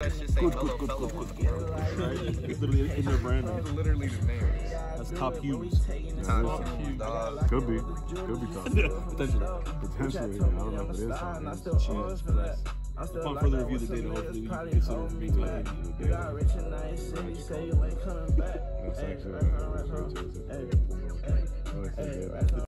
should say good. Right? It's literally in their brand. That's literally the name. That's Top Hughes. Top Hughes, dog. Could be Top. Potentially. Yeah, I don't know if it is Top Hughes. Upon further review the data, hopefully we can consider review the data. That's actually